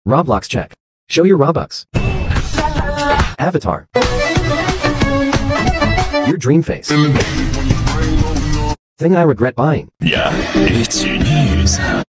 Roblox check. Show your Robux. Avatar. Your dream face. Thing I regret buying. Yeah, it's news.